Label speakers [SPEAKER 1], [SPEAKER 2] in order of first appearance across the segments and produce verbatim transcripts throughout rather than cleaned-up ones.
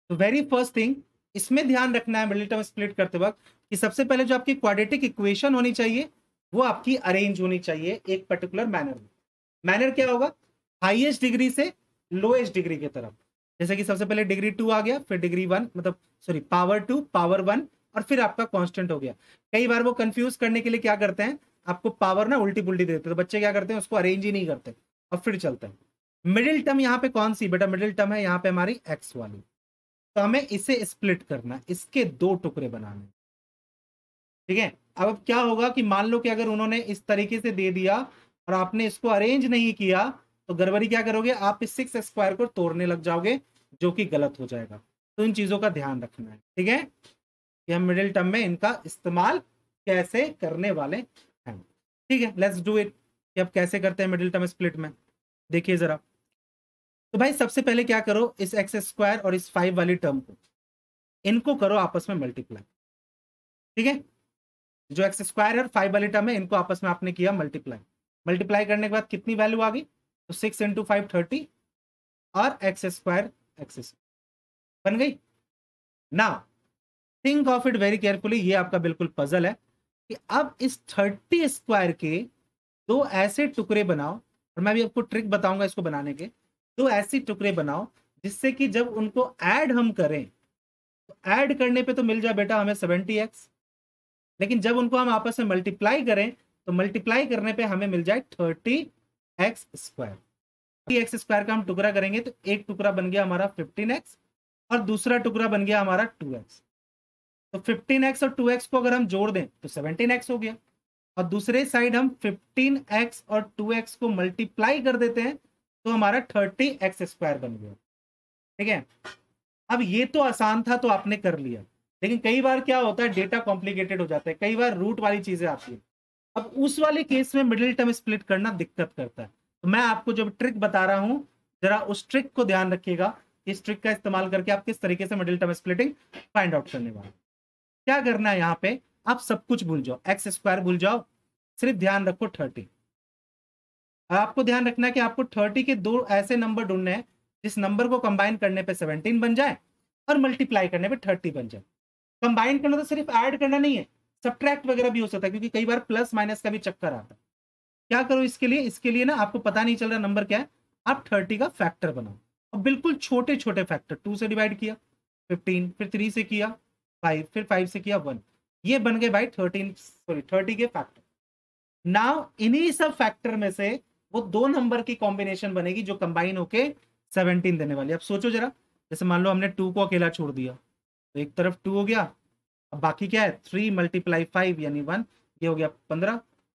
[SPEAKER 1] तो very first thing इसमें ध्यान रखना है मिडिल टर्म स्प्लिट करते वक्त कि सबसे पहले जो आपकी क्वाड्रेटिक इक्वेशन होनी चाहिए वो आपकी अरेंज होनी चाहिए एक पर्टिकुलर मैनर में। मैनर क्या होगा? हाईएस्ट डिग्री से लोएस्ट डिग्री की तरफ। जैसे कि सबसे पहले डिग्री टू आ गया, फिर डिग्री वन, मतलब sorry power two, power one, और फिर आपका कांस्टेंट हो गया। कई बार वो कंफ्यूज करने के लिए क्या करते हैं, आपको पावर ना उल्टी पुल्टी देते हैं, तो बच्चे क्या करते हैं उसको अरेंज ही नहीं करते और फिर चलते हैं। मिडिल टर्म यहाँ पे कौन सी बेटा? मिडिल टर्म है यहाँ पे हमारी एक्स वाली। तो हमें इसे स्प्लिट करना, इसके दो टुकड़े बनाने। ठीक है, अब क्या होगा कि मान लो कि अगर उन्होंने इस तरीके से दे दिया और आपने इसको अरेंज नहीं किया तो गड़बड़ी क्या करोगे आप? इस सिक्स स्क्वायर को तोड़ने लग जाओगे, जो कि गलत हो जाएगा। तो इन चीजों का ध्यान रखना है। ठीक है, कि हम मिडिल टर्म में इनका इस्तेमाल कैसे करने वाले हैं। ठीक है, लेट्स डू इट कि अब कैसे करते हैं मिडिल टर्म स्प्लिट में। देखिए जरा, तो भाई सबसे पहले क्या करो, इस एक्स स्क्वायर और इस फाइव वाली टर्म को इनको करो आपस में मल्टीप्लाई। ठीक है, जो एक्स स्क्वायर और फाइव वाली टर्म है इनको आपस में आपने किया मल्टीप्लाई। मल्टीप्लाई करने के बाद कितनी वैल्यू आ गई? तो सिक्स इंटू फाइव थर्टी और एक्स स्क्वायर एक्स बन गई। Now think of it very carefully, ये आपका बिल्कुल पजल है कि अब इस थर्टी स्क्वायर के दो ऐसे टुकड़े बनाओ, और मैं भी आपको ट्रिक बताऊंगा इसको बनाने के। दो ऐसे टुकड़े बनाओ जिससे कि जब उनको ऐड हम करें तो ऐड करने पे तो मिल जाए बेटा हमें सेवेंटी एक्स, लेकिन जब उनको हम आपस में मल्टीप्लाई करें तो मल्टीप्लाई करने पे हमें मिल जाए thirty x square. X square का हम टुकड़ा करेंगे तो एक टुकड़ा बन गया हमारा फिफ्टीन एक्स और दूसरा टुकड़ा बन गया हमारा टू एक्स। तो फिफ्टीन एक्स और टू एक्स को अगर हम जोड़ दें तो सेवेंटीन एक्स हो गया, और दूसरे साइड हम फिफ्टीन एक्स और टू एक्स को मल्टीप्लाई कर देते हैं तो हमारा थर्टी एक्स स्क्वायर बन गया। ठीक है, अब ये तो आसान था तो आपने कर लिया, लेकिन कई बार क्या होता है डेटा कॉम्प्लिकेटेड हो जाता है, कई बार रूट वाली चीजें आती है। अब उस वाले केस में मिडिल टर्म स्प्लिट करना दिक्कत करता है। तो मैं आपको जब ट्रिक बता रहा हूं जरा उस ट्रिक को ध्यान रखिएगा। इस ट्रिक का इस्तेमाल करके आप किस तरीके से middle term splitting find out करने वाले। क्या करना है यहाँ पे, आप सब कुछ भूल जाओ, एक्स स्क्वायर भूल जाओ, सिर्फ ध्यान रखो थर्टी। आपको ध्यान रखना है कि आपको थर्टी के दो ऐसे नंबर ढूंढने हैं जिस नंबर को कंबाइन करने पे सेवनटीन बन जाए और मल्टीप्लाई करने पे थर्टी बन जाए। कंबाइन करना तो सिर्फ ऐड करना नहीं है, सब्ट्रैक्ट वगैरह भी हो सकता है, क्योंकि कई बार प्लस माइनस का भी चक्कर आता है। क्या करो इसके लिए, इसके लिए ना आपको पता नहीं चल रहा नंबर क्या है, आप थर्टी का फैक्टर बनाओ, और बिल्कुल छोटे छोटे फैक्टर। टू से डिवाइड किया फिफ्टीन, फिर थ्री से किया फाइव, फिर फाइव से किया वन, ये बन गए भाई थर्टीन सॉरी थर्टी के फैक्टर। नाउ इन्हीं सब फैक्टर में से वो दो नंबर की कॉम्बिनेशन बनेगी जो कंबाइन होके सेवनटीन देने वाली। अब सोचो जरा, जैसे मान लो हमने टू को अकेला छोड़ दिया तो एक तरफ टू हो गया, अब बाकी क्या है थ्री मल्टीप्लाई फाइव यानी वन, ये हो गया पंद्रह।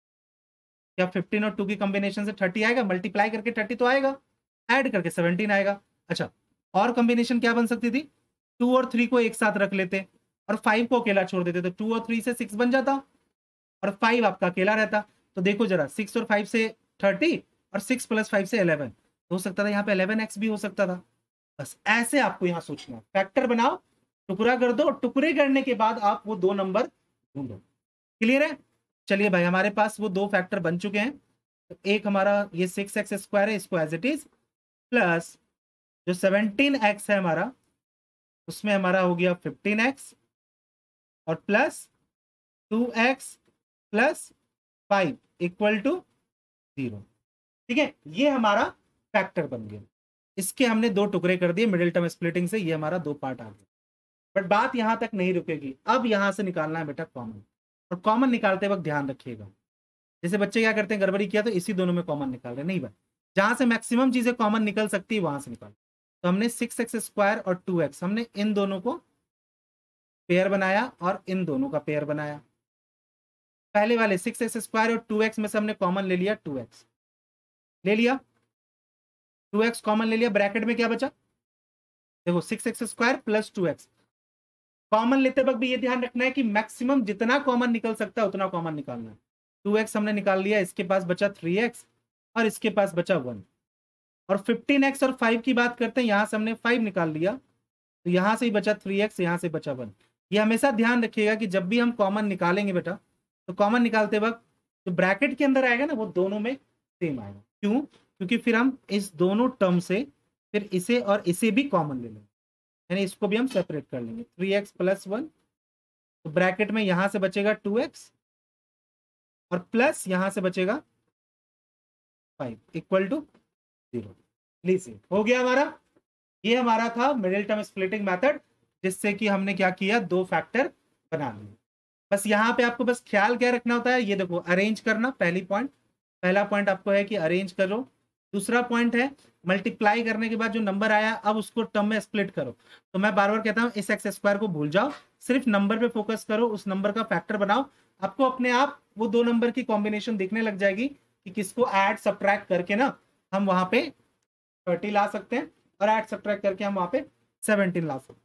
[SPEAKER 1] क्या फिफ्टीन और टू की कॉम्बिनेशन से थर्टी आएगा? मल्टीप्लाई करके थर्टी तो आएगा, ऐड करके सेवनटीन आएगा। अच्छा, और कॉम्बिनेशन क्या बन सकती थी? टू और थ्री को एक साथ रख लेते और फाइव को अकेला छोड़ देते, तो टू और थ्री से सिक्स बन जाता और फाइव आपका अकेला रहता। तो देखो जरा, सिक्स और फाइव से थर्टी और सिक्स प्लस फाइव से इलेवन, हो सकता था यहाँ पे इलेवन एक्स भी हो सकता था। बस ऐसे आपको यहाँ सोचना, फैक्टर बनाओ, टुकड़ा कर दो, टुकड़े करने के बाद आप वो दो नंबर ढूंढो। क्लियर है? चलिए भाई, हमारे पास वो दो फैक्टर बन चुके हैं। तो एक हमारा ये सिक्स एक्स स्क्वायर है, इसको एज इट इज, प्लस जो सेवनटीन एक्स है हमारा, उसमें हमारा हो गया फिफ्टीन एक्स और plus two x plus five equal to zero. ठीक है, ये हमारा फैक्टर बन गया। इसके हमने दो टुकड़े कर दिए मिडिल टर्म स्प्लिटिंग से, ये हमारा दो पार्ट आ गया। बट बात यहां तक नहीं रुकेगी, अब यहां से निकालना है बेटा कॉमन, और कॉमन निकालते वक्त ध्यान रखिएगा। जैसे बच्चे क्या करते हैं, गड़बड़ी किया तो इसी दोनों में कॉमन निकाल रहे, नहीं भाई, जहां से मैक्सिमम चीजें कॉमन निकल सकती है वहां से निकाल। तो हमने सिक्स एक्स स्क्वायर और टू एक्स, हमने इन दोनों को पेयर बनाया और इन दोनों का पेयर बनाया। पहले वाले सिक्स एक्स स्क्वायर और टू एक्स में से हमने कॉमन ले लिया, टू एक्स ले लिया, टू एक्स कॉमन ले लिया, ब्रैकेट में क्या बचा? देखो six x square plus two x. Common लेते वक्त भी ये ध्यान रखना है कि मैक्सिमम जितना कॉमन निकल सकता है उतना कॉमन निकालना है। टू एक्स हमने निकाल लिया, इसके पास बचा थ्री एक्स और इसके पास बचा वन। और फिफ्टीन एक्स और फाइव की बात करते हैं, यहां से हमने फाइव निकाल लिया तो यहां से ही बचा थ्री एक्स, यहां से बचा वन। ये हमेशा ध्यान रखिएगा कि जब भी हम कॉमन निकालेंगे बेटा, तो कॉमन निकालते वक्त जो ब्रैकेट के अंदर आएगा ना वो दोनों में सेम आएगा। क्यों? क्योंकि फिर हम इस दोनों टर्म से फिर इसे और इसे भी कॉमन ले लेंगे, यानी इसको भी हम सेपरेट कर लेंगे। थ्री एक्स प्लस वन, तो ब्रैकेट में यहां से बचेगा टू एक्स और प्लस यहां से बचेगा five equal to zero. Please हो गया हमारा। ये हमारा था मिडिल टर्म स्प्लिटिंग मेथड, जिससे कि हमने क्या किया, दो फैक्टर बना लिए। बस यहाँ पे आपको बस ख्याल क्या रखना होता है, ये देखो अरेंज करना, पहली पॉइंट पहला पॉइंट आपको है कि अरेंज करो। दूसरा पॉइंट है मल्टीप्लाई करने के बाद जो नंबर आया अब उसको टर्म में स्प्लिट करो। तो मैं बार बार कहता हूं इस एक्स स्क्वायर को भूल जाओ, सिर्फ नंबर पे फोकस करो, उस नंबर का फैक्टर बनाओ। आपको अपने आप वो दो नंबर की कॉम्बिनेशन दिखने लग जाएगी कि किसको ऐड सब्ट्रैक्ट करके ना हम वहां पे थर्टी ला सकते हैं और ऐड सब्ट्रैक्ट करके हम वहां पे सेवनटीन ला सकते हैं।